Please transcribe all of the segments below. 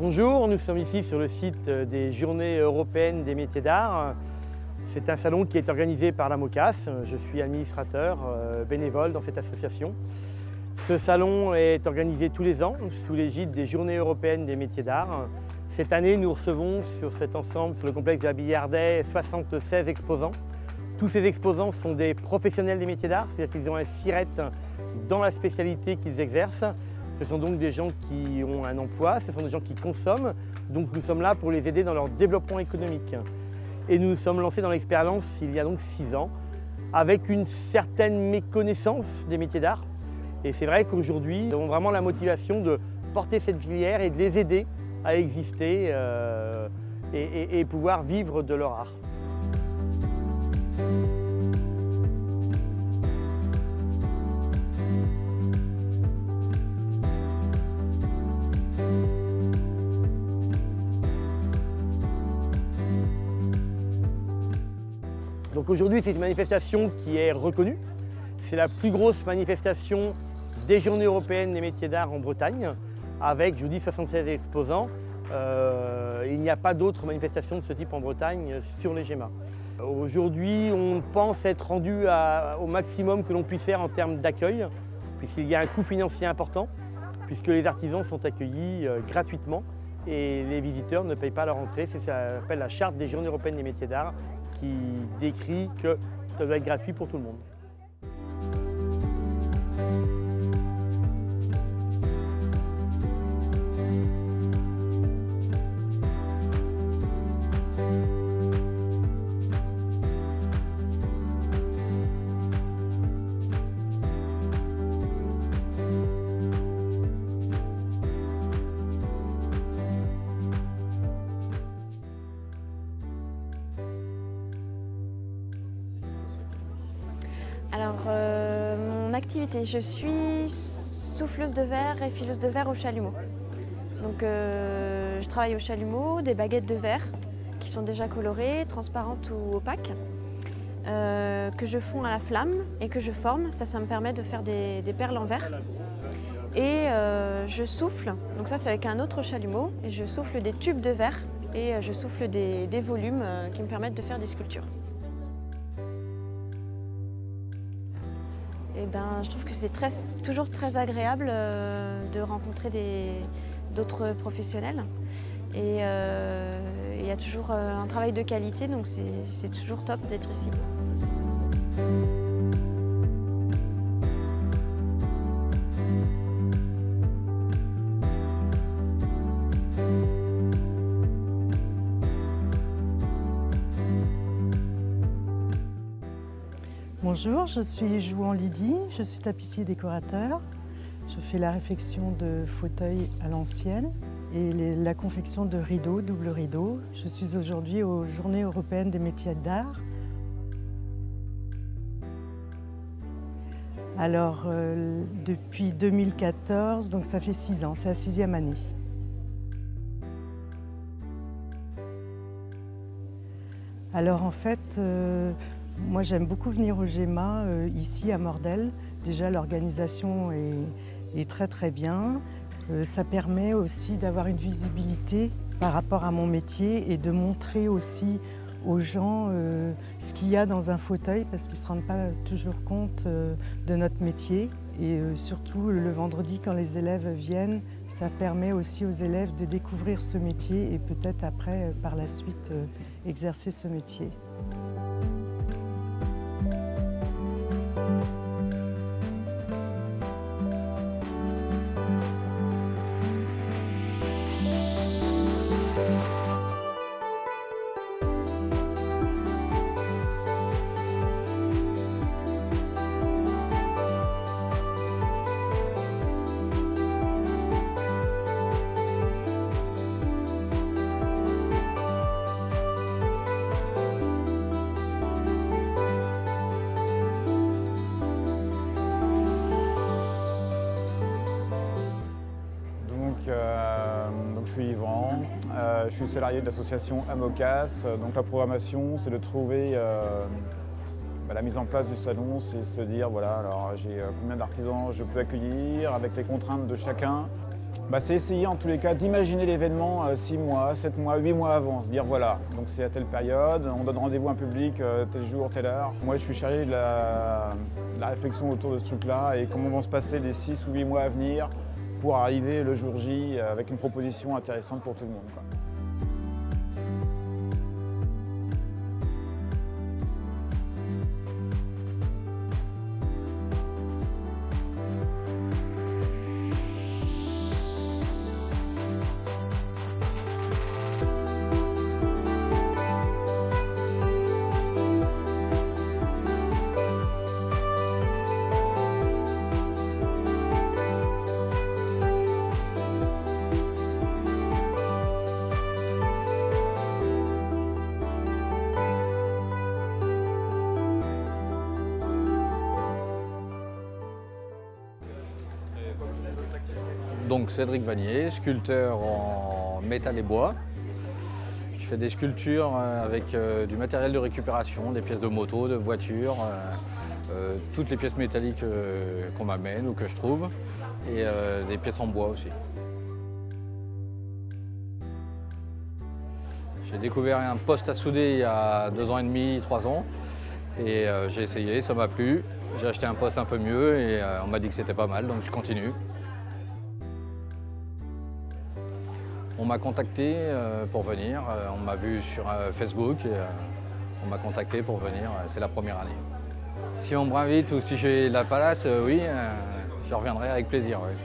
Bonjour, nous sommes ici sur le site des Journées européennes des métiers d'art. C'est un salon qui est organisé par la MOCAS. Je suis administrateur bénévole dans cette association. Ce salon est organisé tous les ans sous l'égide des Journées européennes des métiers d'art. Cette année, nous recevons sur cet ensemble, sur le complexe de la Billardais, 76 exposants. Tous ces exposants sont des professionnels des métiers d'art, c'est-à-dire qu'ils ont un SIRET dans la spécialité qu'ils exercent. Ce sont donc des gens qui ont un emploi, ce sont des gens qui consomment, donc nous sommes là pour les aider dans leur développement économique. Et nous nous sommes lancés dans l'expérience il y a donc 6 ans, avec une certaine méconnaissance des métiers d'art. Et c'est vrai qu'aujourd'hui, nous avons vraiment la motivation de porter cette filière et de les aider à exister et pouvoir vivre de leur art. Donc aujourd'hui, c'est une manifestation qui est reconnue. C'est la plus grosse manifestation des Journées européennes des métiers d'art en Bretagne, avec, je vous dis, 76 exposants. Il n'y a pas d'autres manifestations de ce type en Bretagne sur les GEMA. Aujourd'hui, on pense être rendu au maximum que l'on puisse faire en termes d'accueil, puisqu'il y a un coût financier important, puisque les artisans sont accueillis gratuitement et les visiteurs ne payent pas leur entrée. C'est ce qu'on appelle la charte des Journées européennes des métiers d'art, qui décrit que ça doit être gratuit pour tout le monde. Alors, mon activité, je suis souffleuse de verre et fileuse de verre au chalumeau. Donc, je travaille au chalumeau, des baguettes de verre qui sont déjà colorées, transparentes ou opaques, que je fonds à la flamme et que je forme. Ça me permet de faire des perles en verre. Et je souffle, donc ça c'est avec un autre chalumeau, et je souffle des tubes de verre et je souffle des volumes qui me permettent de faire des sculptures. Et je trouve que c'est toujours très agréable de rencontrer d'autres professionnels. Et il y a toujours un travail de qualité, donc c'est toujours top d'être ici. Bonjour, je suis Jouan Lydie, je suis tapissier décorateur. Je fais la réfection de fauteuils à l'ancienne et la confection de rideaux, double rideaux. Je suis aujourd'hui aux Journées européennes des métiers d'art. Alors, depuis 2014, donc ça fait 6 ans, c'est la 6e année. Alors en fait, moi, j'aime beaucoup venir au GEMA, ici à Mordel. Déjà, l'organisation est très bien. Ça permet aussi d'avoir une visibilité par rapport à mon métier et de montrer aussi aux gens ce qu'il y a dans un fauteuil parce qu'ils ne se rendent pas toujours compte de notre métier. Et surtout, le vendredi, quand les élèves viennent, ça permet aussi aux élèves de découvrir ce métier et peut-être après, par la suite, exercer ce métier. Je suis Yvan, je suis salarié de l'association AMOCAS. Donc la programmation, c'est de trouver la mise en place du salon, c'est se dire voilà, alors j'ai combien d'artisans je peux accueillir avec les contraintes de chacun. C'est essayer en tous les cas d'imaginer l'événement 6 mois, 7 mois, 8 mois avant, se dire voilà, donc c'est à telle période, on donne rendez-vous à un public tel jour, telle heure. Moi je suis chargé de la réflexion autour de ce truc-là et comment vont se passer les 6 ou 8 mois à venir pour arriver le jour J avec une proposition intéressante pour tout le monde, quoi. Donc Cédric Vanier, sculpteur en métal et bois. Je fais des sculptures avec du matériel de récupération, des pièces de moto, de voitures, toutes les pièces métalliques qu'on m'amène ou que je trouve, et des pièces en bois aussi. J'ai découvert un poste à souder il y a 2 ans et demi, 3 ans, et j'ai essayé, ça m'a plu. J'ai acheté un poste un peu mieux et on m'a dit que c'était pas mal, donc je continue. On m'a contacté pour venir, on m'a vu sur Facebook et on m'a contacté pour venir, c'est la première année. Si on m'invite ou si j'ai la place, oui, je reviendrai avec plaisir. Oui.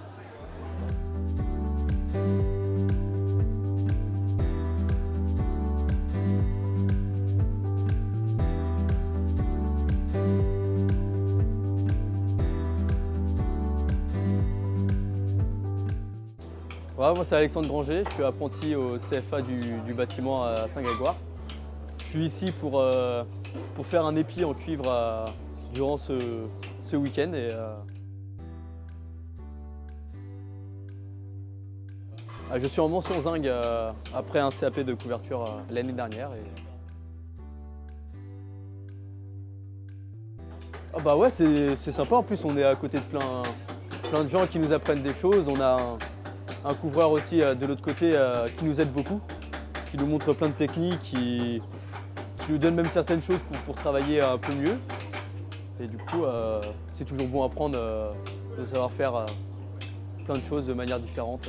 Ouais, moi c'est Alexandre Granger, je suis apprenti au CFA du bâtiment à Saint-Grégoire. Je suis ici pour faire un épi en cuivre durant ce week-end. Je suis en mention zinc après un CAP de couverture l'année dernière. Ah bah ouais, c'est sympa, en plus on est à côté de plein de gens qui nous apprennent des choses. On a un couvreur aussi de l'autre côté qui nous aide beaucoup, qui nous montre plein de techniques, qui nous donne même certaines choses pour travailler un peu mieux. Et du coup, c'est toujours bon à apprendre de savoir faire plein de choses de manière différente.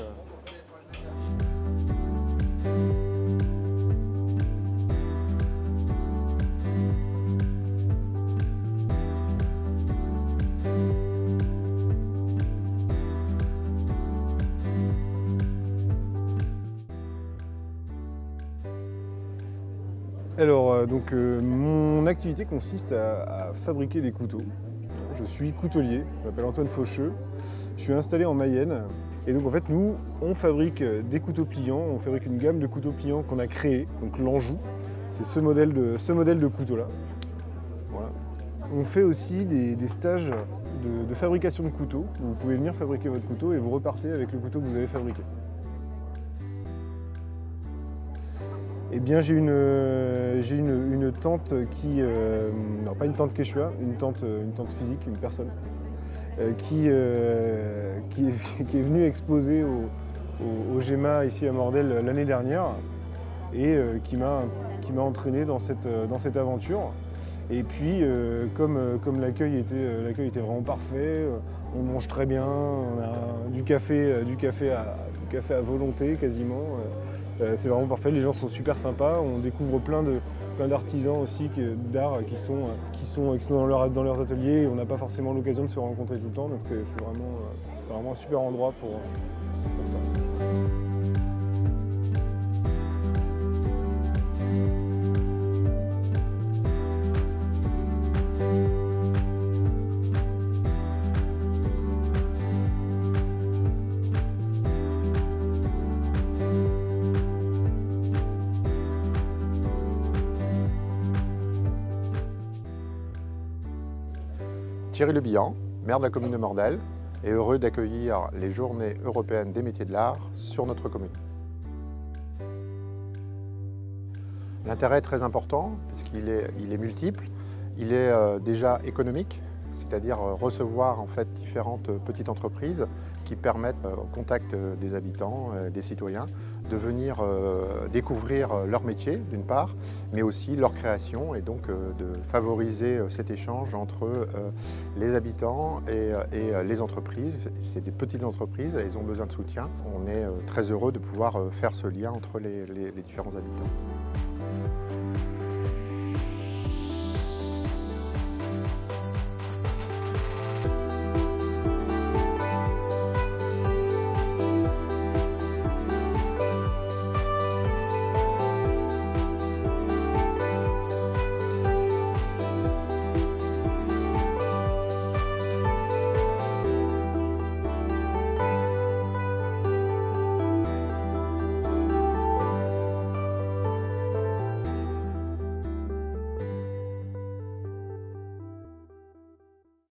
Alors, mon activité consiste à fabriquer des couteaux. Je suis coutelier, je m'appelle Antoine Faucheux, je suis installé en Mayenne. Et donc en fait, nous, on fabrique des couteaux pliants, on fabrique une gamme de couteaux pliants qu'on a créé, donc l'Anjou. C'est ce modèle de couteau-là. Voilà. On fait aussi des stages de fabrication de couteaux. Vous pouvez venir fabriquer votre couteau et vous repartez avec le couteau que vous avez fabriqué. Eh bien, j'ai une tante qui, non pas une tante Quechua, une tante physique, une personne, qui est venue exposer au GEMA ici à Mordel l'année dernière et qui m'a entraîné dans cette aventure. Et puis, comme l'accueil était vraiment parfait, on mange très bien, on a du café à volonté quasiment. C'est vraiment parfait, les gens sont super sympas, on découvre plein d'artisans aussi d'art qui sont dans leurs ateliers et on n'a pas forcément l'occasion de se rencontrer tout le temps, donc c'est vraiment un super endroit pour ça. Thierry Le Bihan, maire de la commune de Mordel, est heureux d'accueillir les Journées européennes des métiers de l'art sur notre commune. L'intérêt est très important puisqu'il est multiple. Il est déjà économique, c'est-à-dire recevoir en fait différentes petites entreprises qui permettent au contact des habitants, des citoyens, de venir découvrir leur métier d'une part, mais aussi leur création et donc de favoriser cet échange entre les habitants et les entreprises. C'est des petites entreprises, elles ont besoin de soutien. On est très heureux de pouvoir faire ce lien entre les différents habitants.